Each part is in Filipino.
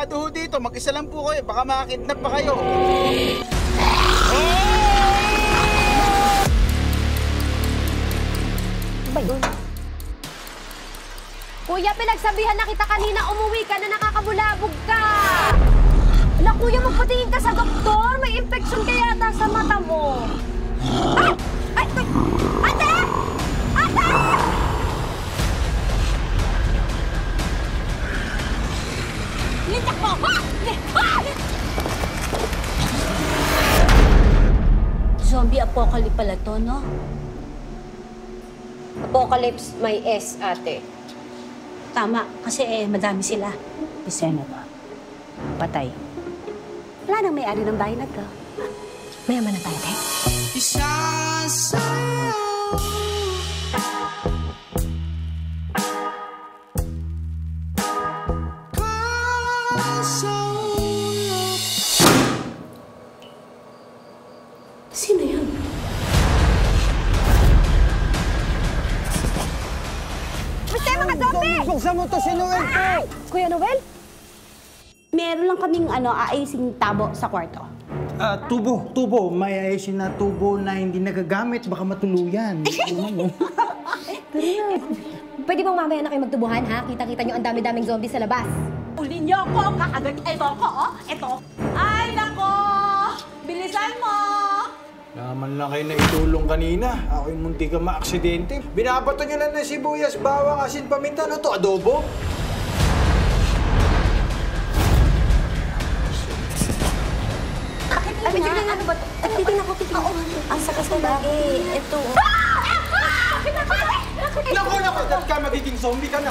Delikado ho dito, mag-isa lang po kayo, baka makakidnap pa kayo. Ano ba yun? Kuya, pinagsabihan na kita kanina, umuwi ka na, nakakabulabog ka! Ala, kuya, magpatingin ka sa doktor. May infection ka yata sa mata mo. Ay! Ay! Ate! Ate! Lintak mo! Ha! Zombie apocalypse pala to, no? Apocalypse, may S, ate. Tama, kasi madami sila. Si Senator. Patay. Wala nang may-ari ng bahay na to. Mayaman na tayo, eh? Sino yan? Basta yung mga zombie! Buksan mo to si Noel po! Kuya Noel? Meron lang kaming aising tabo sa kwarto. Tubo. May ayusin na tubo na hindi nagagamit. Baka matuluyan. Pwede bang mamaya na kayo magtubuhan, ha? Kita-kita nyo ang dami-daming zombie sa labas. Uli niyo ako, kakagat. Ito ko, oh. Ito. Ay, nako! Bilisan mo! Naman lang kayo na itulong kanina. Ako'y munti ka maaksidente. Binabato nyo lang ng sibuyas, bawang, asin, paminta. Ano to, adobo? Ano ba ito? Titignan ko. Ang sakas na lagi. Ito. Naku! Dahil ka magiging zombie ka na.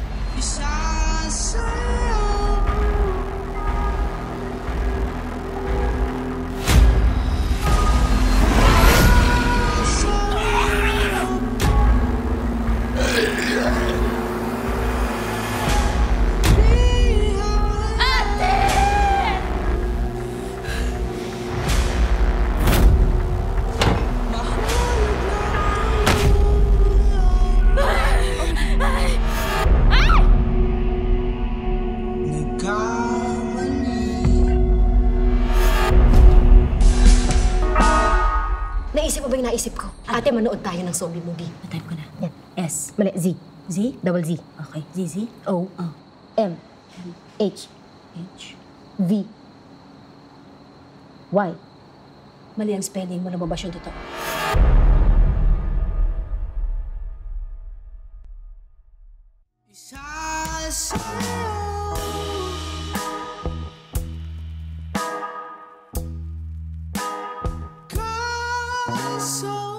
Naisip mo ba yung naisip ko? Ate, manood tayo ng zombie movie. Natype ko na. Yan. S. Mali, Z. Z? Double Z. Okay. Z. O. Oh. M. H. H. V. Y. Mali ang spelling mo. Lumabas yung totoo. So